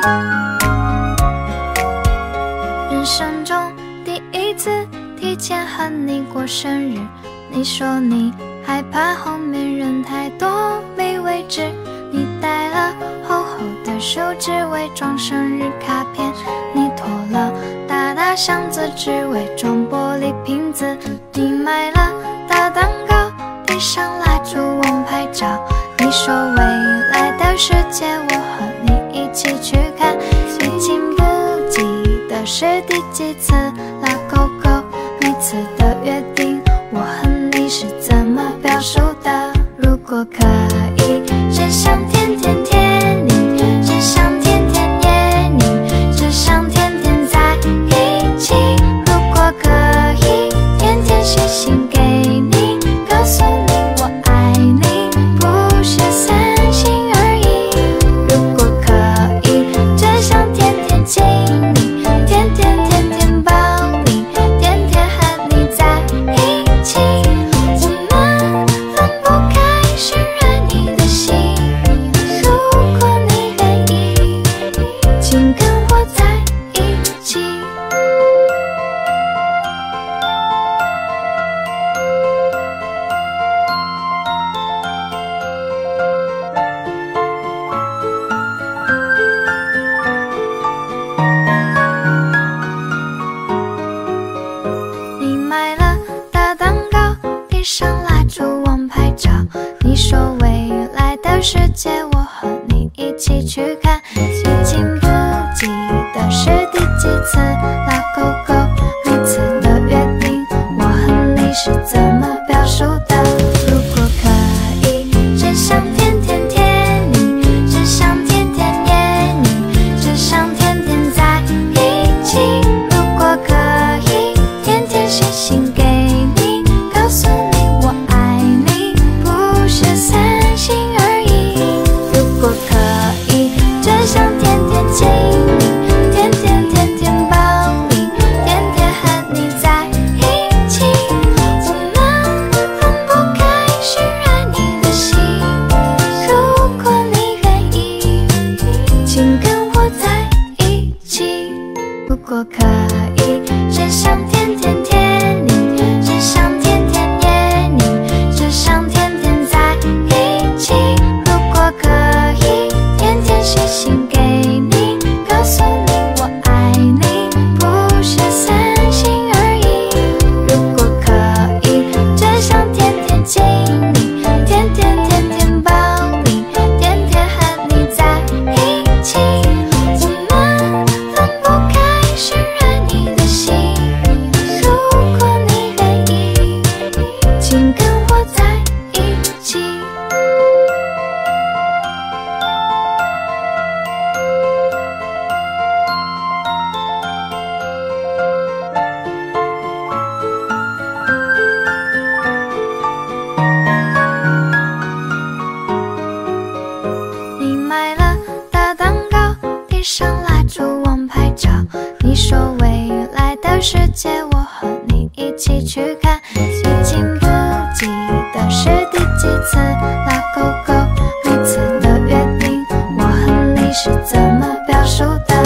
人生中第一次提前和你过生日，你说你害怕后面人太多没位置，你带了厚厚的手纸伪装生日卡片，你拖了大大箱子只为装玻璃瓶子，你买了大蛋糕递上蜡烛忘拍照，你说未来的世界我和你一起去看，已经不记得是第几次拉勾勾，每次的约定我和你是怎么表述的？如果可以，只想天天甜你，只想天天黏你，只想天天在一起。如果可以，天天写信给你，告诉你我爱你，不是三心二意。如果可以，只想天天亲你，天天天天抱你，天天和你在一起。我们分不开，渲染你的心。如果你愿意，请跟我在一起。你买了大蛋糕递上蜡烛忘拍照，你说未来的世界我和你一起去看，已经不记得是第几次拉勾勾，每次的约定我和你是怎么表述的？如果可以，只想天天甜你，只想天天黏你，只想天天在一起。如果可以，天天写信给你，告诉你我爱你，不是三心二意。如果可以，只想天天亲你，天天天天抱你，天天和你在一起。我们分不开，渲染你的心。如果你愿意，请跟我在一起。如果可以，只想天天甜你，只想天天黏你，只想天天在一起。如果可以，天天写信给你，告诉你我爱你，不是三心二意。如果可以，只想天天亲你，天天天天抱你，天天和你在一起。我们分不开，渲染你的心。如果你愿意，请跟我在一起。你买了大蛋糕递上蜡烛忘拍照，你说未来的世界我和你一起去看，已经不记得是第几次拉勾勾，每次的约定我和你是怎么表述的？